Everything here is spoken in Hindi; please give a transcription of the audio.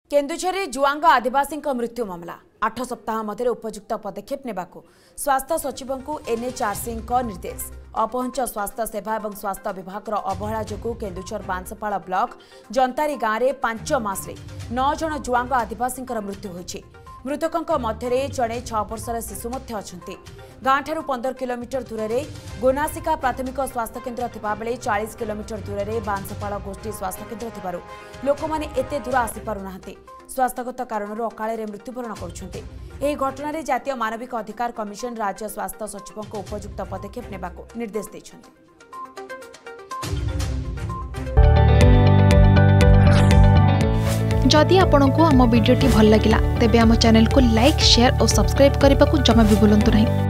केन्दुझर जुआंग आदिवासी मृत्यु मामला 8 सप्ताह मध्य उपयुक्त पदक्षेप नेबाकू स्वास्थ्य सचिव को एनएचआरसी निर्देश। अपहंच स्वास्थ्य सेवा और स्वास्थ्य विभाग अवहेला जो केन्दुझर बांसपाड़ ब्लॉक जंतारी गाँव में 5 मास 9 जन जुआंग आदिवासी मृत्यु होइछि। मृतकों मध्य जड़े 6 वर्षर शिशु अच्छा। गाँ ठारू 15 किलोमीटर दूर में गोनासिका प्राथमिक स्वास्थ्य केन्द्र थिबा बेले 40 किलोमीटर दूर में बांसपाड़ गोष्ठी स्वास्थ्य केन्द्र थिबारु लोक माने एते दूर आसी पारु नाहंती। स्वास्थ्यगत कारणरू अकाले मृत्युवरण करुछन्ते। एही घटना रे जातीय मानविक अधिकार कमिशन राज्य स्वास्थ्य सचिव को उपयुक्त पदक्षेप नेबाको निर्देश दैछन्ते। जदि आपंक आम भिडी भल लगा तेब आम चैनल को लाइक शेयर और सब्सक्राइब करने को जमा भी भूलु नहीं।